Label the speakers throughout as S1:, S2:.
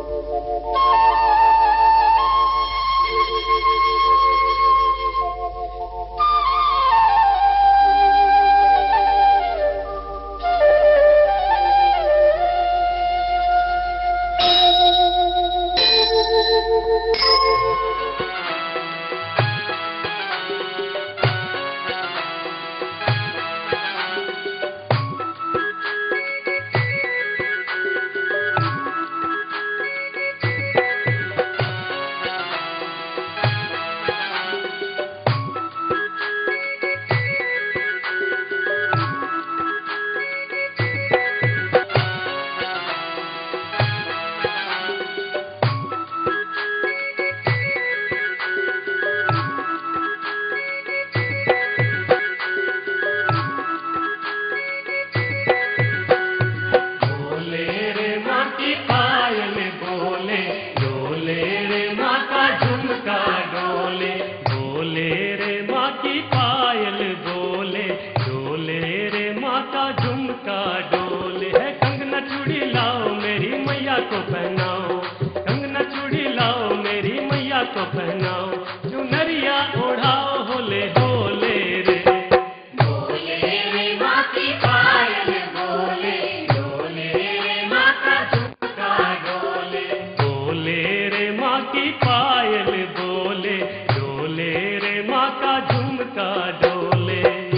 S1: को पहनाओ, चुनरिया ओढ़ाओ, होले होले रे।
S2: बोले रे माँ की पायल बोले, डोले रे माँ का झुमका डोले।
S1: बोले रे माँ की पायल बोले, डोले रे माँ का झुमका डोले।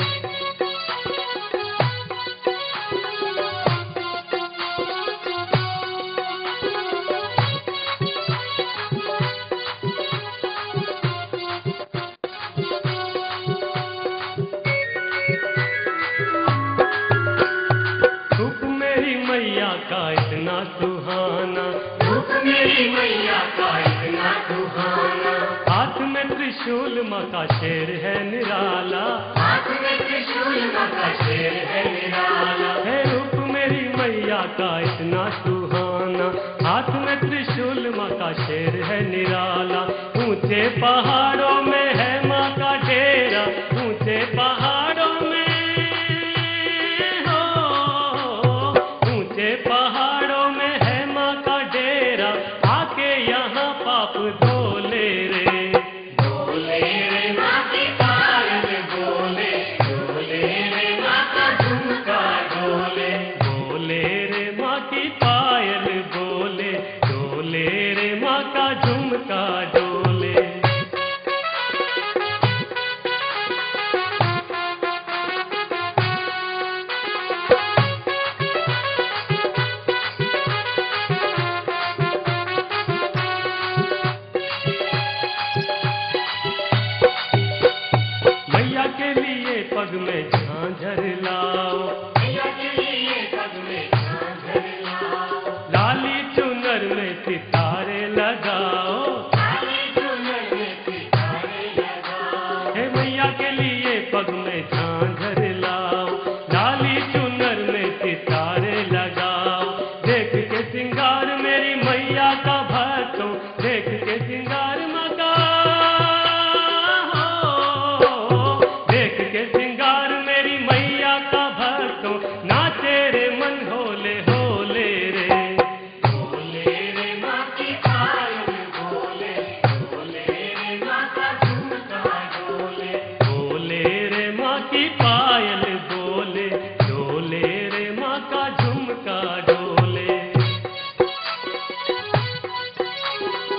S1: मैया का इतना सुहाना,
S2: रूप मेरी मैया का इतना सुहाना।
S1: हाथ में त्रिशूल माँ का शेर है निराला,
S2: हाथ में त्रिशूल माँ का शेर है निराला।
S1: है रूप मेरी मैया का इतना सुहाना, हाथ में त्रिशूल माँ का शेर है निराला। ऊंचे पहाड़ों में है माँ का डेरा, ऊंचे पहाड़ों में पहाड़ों में है माँ का डेरा, आके यहाँ पाप धोले रे।
S2: बोले रे माँ की पायल बोले, डोले रे माँ का झुमका डोले।
S1: बोले रे माँ की पायल बोले, डोले रे माँ का झुमका डोले। मैया के लिए पग में झांझर लाओ,
S2: मैया के लिए पग में झांझर लाओ।
S1: लाली चुनर में सितारे लगाओ,
S2: लाली चुनर में सितारे लगाओ।
S1: हे मैया के लिए पग में झांझर लाओ, लाली चुनर में सितारे लगाओ। देख के सिंगार मेरी मैया का भक्तों, देख के सिंगार माँ का, देख के सिंगार मेरी मैया का भक्तों, नाचे रे मन होले होले रे।
S2: बोले रे माँ की पायल बोले, डोले रे माँ का झुमका डोले।
S1: बोले रे माँ की पायल बोले, डोले रे माँ का झुमका डोले।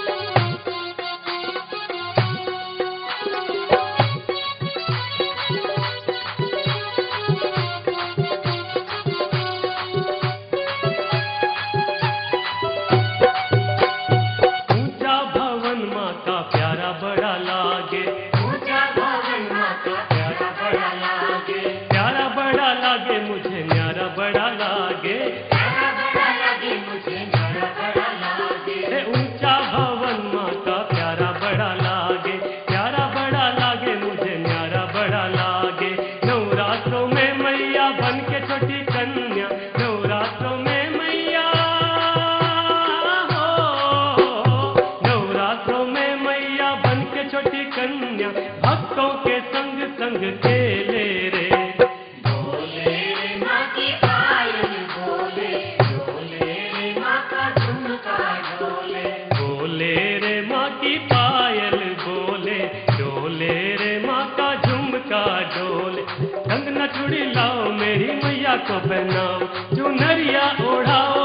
S1: को पहनाओ, चुनरिया ओढ़ाओ